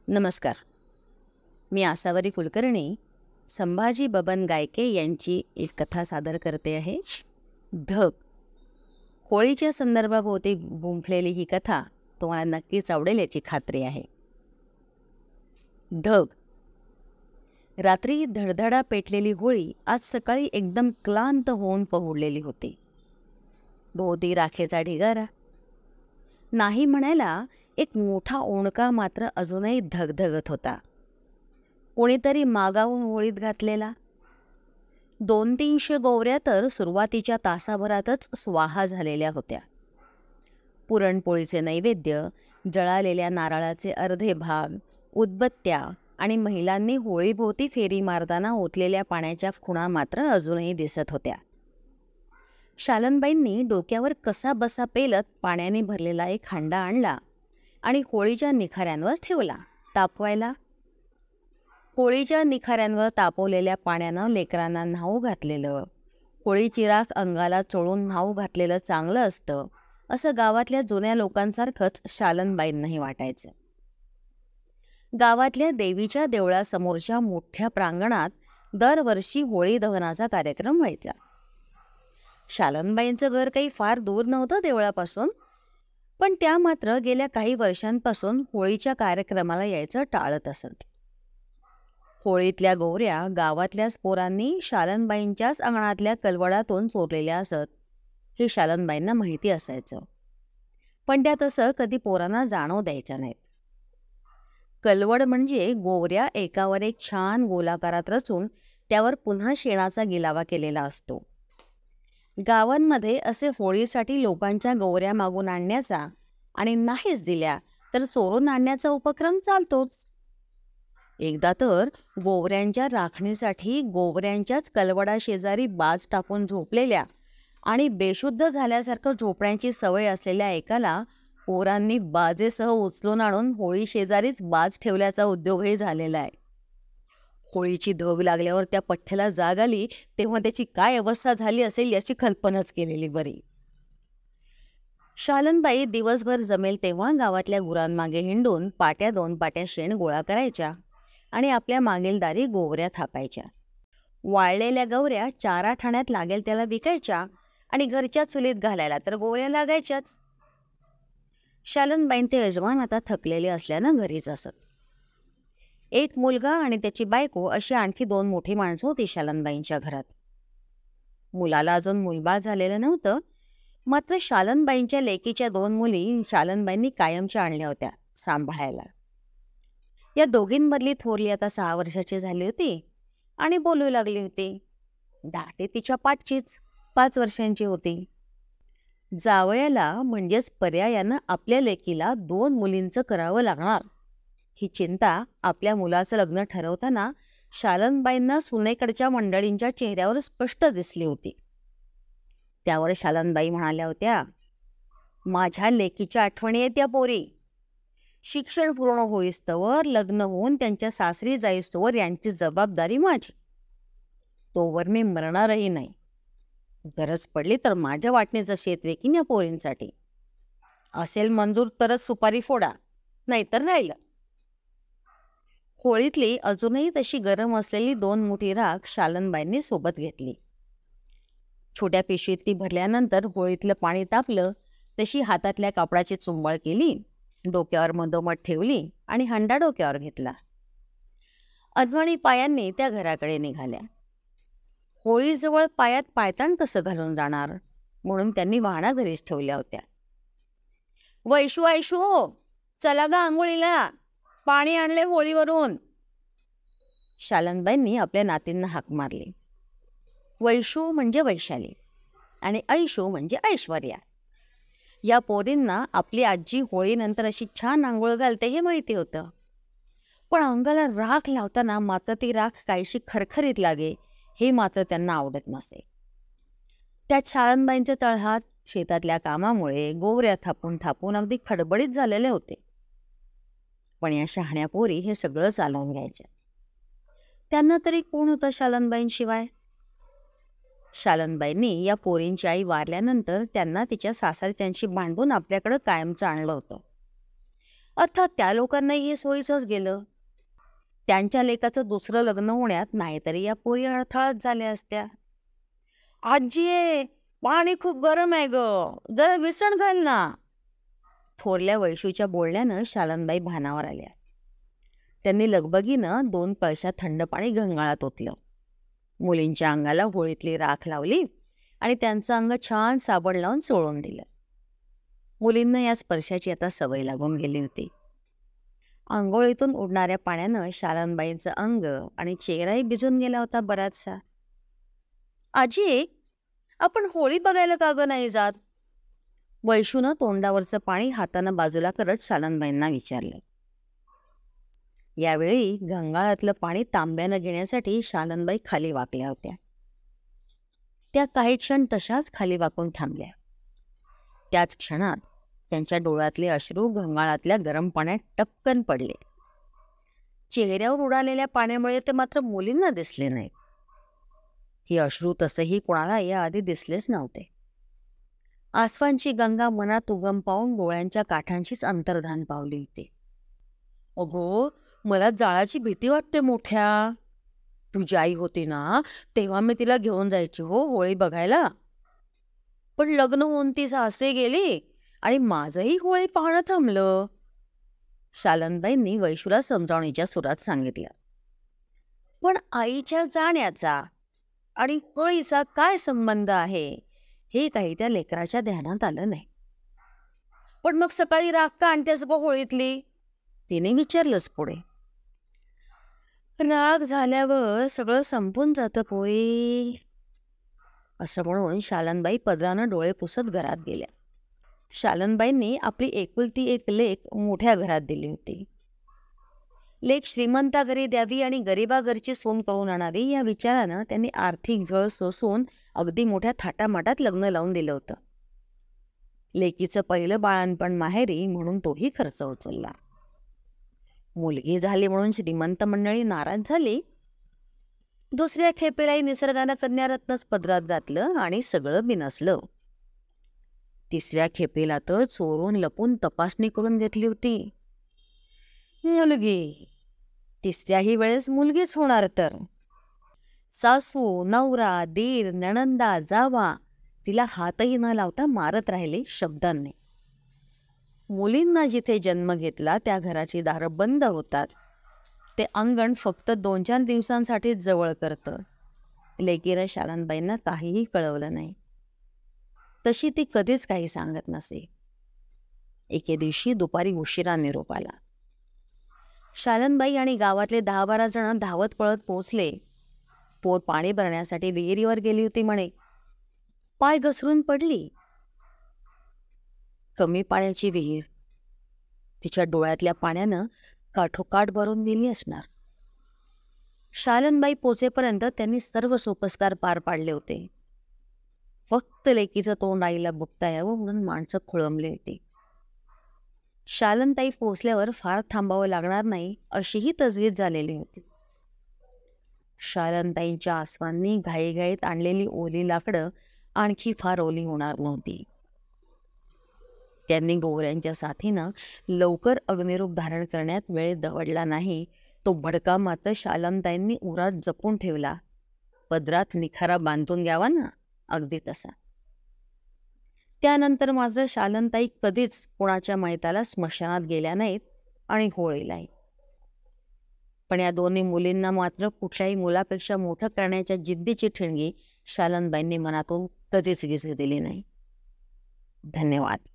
नमस्कार. मी आसावरी कुलकर्णी संभाजी बबन गायके यांची एक कथा सादर करते आहे. ढग. होळीच्या संदर्भाभोवती गुंफलेली ही कथा तुम्हाला नक्कीच आवडेल याची खात्री आहे. ढग. रात्री धडधडा पेटलेली होळी आज सकाळी एकदम क्लांत होऊन पहुडलेली होती. भोवती राखेचा ढिगारा. नाही म्हणायला एक मोठा ओंडका मात्र अजूनही धगधगत होता. कोणीतरी मागावून होळीत घातलेला. 200-300 गोवऱ्या तर सुरुवातीच्या तासाभरातच स्वाहा झालेल्या होत्या. पुरणपोळीचे नैवेद्य, जळालेल्या नारळाचे अर्धे भाग, उदबत्त्या आणि महिलांनी होळीभोवती फेरी मारताना ओतलेल्या पाण्याच्या खुणा मात्र अजूनही दिसत होत्या. शालनबाईंनी डोक्यावर कसा बसा पेलत पाण्याने भरलेला एक हांडा आणला आणि होळीच्या निखाऱ्यांवर ठेवला तापवायला. होळीच्या निखाऱ्यांवर तापवलेल्या पाण्यानं लेकरांना न्हाऊ घातलेलं, होळीची राख अंगाला चोळून न्हाऊ घातलेलं चांगलं असतं असं गावातल्या जुन्या लोकांसारखंच शालनबाईंनाही वाटायचं. गावातल्या देवीच्या देवळासमोरच्या मोठ्या प्रांगणात दरवर्षी होळी दहनाचा कार्यक्रम व्हायचा. शालनबाईंचं घर काही फार दूर नव्हतं देवळापासून, पण त्या मात्र गेल्या काही वर्षांपासून होळीच्या कार्यक्रमाला यायचं टाळत असत. होळीतल्या गोवऱ्या गावातल्याच पोरांनी शालनबाईंच्याच अंगणातल्या कलवडातून चोरलेल्या असत हे शालनबाईंना माहिती असायचं, पण त्या तसं कधी पोरांना जाणव द्यायच्या नाहीत. कलवड म्हणजे गोवऱ्या एकावर एक छान गोलाकारात रचून त्यावर पुन्हा शेणाचा गिलावा केलेला असतो. गावांमध्ये असे होळीसाठी लोकांच्या गोवऱ्या मागून आणण्याचा आणि नाहीच दिल्या तर चोरून आणण्याचा उपक्रम चालतोच. एकदा तर गोवऱ्यांच्या राखणीसाठी गोवऱ्यांच्याच कलवडा शेजारी बाज टाकून झोपलेल्या आणि बेशुद्ध झाल्यासारखं झोपण्याची सवय असलेल्या एकाला पोरांनी बाजेसह उचलून आणून होळी शेजारीच बाज ठेवल्याचा उद्योगही झालेला आहे. होळीची धग लागल्यावर त्या पठ्ठ्याला जाग आली तेव्हा त्याची काय अवस्था झाली असेल याची कल्पनाच केलेली बरी. शालनबाई दिवसभर जमेल तेव्हा गावातल्या गुरांमागे हिंडून पाट्या 2 पाट्या शेण गोळा करायच्या आणि आपल्या मागील दारी गोवऱ्या थापायच्या. वाळलेल्या गवऱ्या 4 आठाण्यात लागेल त्याला विकायच्या आणि घरच्या चुलीत घालायला तर गोवऱ्या लागायच्याच. शालनबाईंचे यजमान आता थकलेले असल्यानं घरीच असत. एक मुलगा आणि त्याची बायको अशी आणखी 2 मोठी माणसं होती शालनबाईंच्या घरात. मुलाला अजून मुलबाळ झालेलं नव्हतं, मात्र शालनबाईंच्या लेकीच्या 2 मुली शालनबाईंनी कायमच्या आणल्या होत्या सांभाळायला. या दोघींमधली थोरली आता 6 वर्षाची झाली होती आणि बोलू लागली होती. धाकटी तिच्या पाठचीच 5 वर्षांची होती. जावयाला म्हणजेच पर्यायानं आपल्या लेकीला 2 मुलींचं करावं लागणार ही चिंता आपल्या मुलाचं लग्न ठरवताना शालनबाईंना सुनेकडच्या मंडळींच्या चेहऱ्यावर स्पष्ट दिसली होती. त्यावर शालनबाई म्हणाल्या होत्या, माझ्या लेकीच्या आठवणी येत्या पोरी. शिक्षण पूर्ण होईस्तवर, लग्न होऊन त्यांच्या सासरी जाईस्तवर यांची जबाबदारी माझी. तोवर मी मरणारही नाही. गरज पडली तर माझ्या वाटणीचं शेत वेकीन या पोरींसाठी. असेल मंजूर तरच सुपारी फोडा, नाहीतर राहिलं. होळीतली अजूनही तशी गरम असलेली 2 मोठी राख शालनबाईंनी सोबत घेतली. छोट्या पिशवीत ती भरल्यानंतर होळीतलं पाणी तापलं तशी हातातल्या कापडाची चुंबळ केली, डोक्यावर मधोमध ठेवली आणि हंडा डोक्यावर घेतला. अनवाणी पायांनी त्या घराकडे निघाल्या. होळीजवळ पायात पायताण कसं घालून जाणार म्हणून त्यांनी वाहना घरीच ठेवल्या होत्या. वैशू आयशू, चला गा आंघोळीला, पाणी आणले होळीवरून. शालनबाईंनी आपल्या नातींना हाक मारली. वैशू म्हणजे वैशाली आणि ऐशू म्हणजे ऐश्वर्या. या पोरींना आपली आजी होळीनंतर अशी छान आंघोळ घालते हे माहिती होतं, पण अंगाला राख लावताना मात्र ती राख काहीशी खरखरीत लागे हे मात्र त्यांना आवडत नसे. त्यात शालनबाईंचे तळहात शेतातल्या कामामुळे गोवऱ्या थापून थापून अगदी खडबडीत झालेले होते. पण या शहाण्या पोरी हे सगळं चालवून घ्यायच्या. त्यांना तरी कोण होतं शालनबाईंशिवाय? शालनबाईंनी या पोरींची आई वारल्यानंतर त्यांना तिच्या सासरच्यांशी भांडून आपल्याकडं कायमचं आणलं होतं. अर्थात त्या लोकांनाही हे सोयीचंच गेलं. त्यांच्या लेकाचं दुसरं लग्न होण्यात नाहीतरी या पोरी अडथळाच झाल्या असत्या. आजी, पाणी खूप गरम आहे ग, जरा विसण घाल ना. थोरल्या वैशूच्या बोलण्यानं शालनबाई भानावर आल्या. त्यांनी लगबगीनं 2 कळशात थंड पाणी गंगाळात ओतलं. मुलींच्या अंगाला होळीतली राख लावली आणि त्यांचं अंग छान साबण लावून चोळून दिलं. मुलींना या स्पर्शाची आता सवय लागून गेली होती. आंघोळीतून उडणाऱ्या पाण्यानं शालनबाईंचं अंग आणि चेहराही भिजून गेला होता बराचसा. आजी, आपण होळी बघायला का ग नाही जात? वैशूनं तोंडावरचं पाणी हातानं बाजूला करत शालनबाईंना विचारलं. यावेळी गंगाळातलं पाणी तांब्यानं घेण्यासाठी शालनबाई खाली वाकल्या होत्या. त्या काही क्षण तशाच खाली वाकून थांबल्या. त्याच क्षणात त्यांच्या डोळ्यातले अश्रू गंगाळातल्या गरम पाण्यात टपकन पडले. चेहऱ्यावर उडालेल्या पाण्यामुळे ते मात्र मुलींना दिसले नाहीत. ही अश्रू तसंही कोणाला याआधी दिसलेच नव्हते. आसवांची गंगा मनात उगम पावून डोळ्यांच्या काठांशीच अंतर्धान पावली होती. अगो, मला जाळाची भीती वाटते मोठ्या. तुझी आई होती ना, तेव्हा मी तिला घेऊन जायची हो होळी बघायला. पण लग्न होऊन ती सासरी गेली आणि माझंही होळी पाहणं थांबलं. शालनबाईंनी वैशूला समजावणीच्या सुरात सांगितलं. पण आईच्या जाण्याचा आणि होळीचा काय संबंध आहे हे काही त्या लेकराच्या ध्यानात आलं नाही. पण मग सकाळी राख का आणतेस गो होळीतली? तिने विचारलंच पुढे. राग झाल्यावर सगळं संपून जातं पोरी, असं म्हणून शालनबाई पदरानं डोळे पुसत घरात गेल्या. शालनबाईंनी आपली एकुलती एक लेक मोठ्या घरात दिली होती. लेक श्रीमंता घरी द्यावी आणि गरिबा घरची सोन करून आणावी या विचारानं त्यांनी आर्थिक झळ सोसून अगदी मोठ्या थाटामाटात लग्न लावून दिलं होतं. लेकीचं पहिलं बाळणपण माहेरी म्हणून तोही खर्च उचलला. मुलगी झाली म्हणून श्रीमंत मंडळी नाराज झाली. दुसऱ्या खेपेलाही निसर्गानं कन्यारत्नच पदरात घातलं आणि सगळं बिनसलं. तिसऱ्या खेपेला तर चोरून लपून तपासणी करून घेतली होती. मुलगी, तिसऱ्याही वेळेस मुलगीच होणार तर. सासू, नवरा, दीर, नणंदा, जावा तिला हातही न लावता मारत राहिले शब्दांनी. मुलींना जिथे जन्म घेतला त्या घराची दारं बंद होतात. ते अंगण फक्त 2-4 दिवसांसाठीच जवळ करतं. लेकीनं शालनबाईंना काहीही कळवलं नाही. तशी ती कधीच काही सांगत नसे. एके दिवशी दुपारी उशिरा निरोप आला. शालनबाई आणि गावातले 10-12 जण धावत पळत पोचले. पोर पाणी भरण्यासाठी विहिरीवर गेली होती म्हणे. पाय घसरून पडली. कमी पाण्याची विहीर. तिच्या डोळ्यातल्या पाण्यानं काठोकाठ भरून गेली असणार. शालनबाई पोचेपर्यंत त्यांनी सर्व सोपस्कार पार पाडले होते. फक्त लेकीचं तोंड आईला बघता यावं म्हणून माणसं खोळंबली होती. शालनताई पोचल्यावर फार थांबावं लागणार नाही अशीही तजवीज झालेली होती. शालनताईंच्या आसवांनी घाईघाईत आणलेली ओली लाकडं आणखी फार ओली होणार नव्हती. त्यांनी गोवऱ्यांच्या साथीनं लवकर अग्निरूप धारण करण्यात वेळ दवडला नाही. तो भडका मात्र शालनताईंनी उरात जपून ठेवला. पदरात निखारा बांधून घ्यावा ना, अगदी तसा. त्यानंतर मात्र शालनताई कधीच कोणाच्या मैताला स्मशानात गेल्या नाहीत आणि होळीलाही. पण या दोन्ही मुलींना मात्र कुठल्याही मुलापेक्षा मोठं करण्याच्या जिद्दीची ठिणगी शालनबाईंनी मनातून कधीच गिजू दिली नाही. धन्यवाद.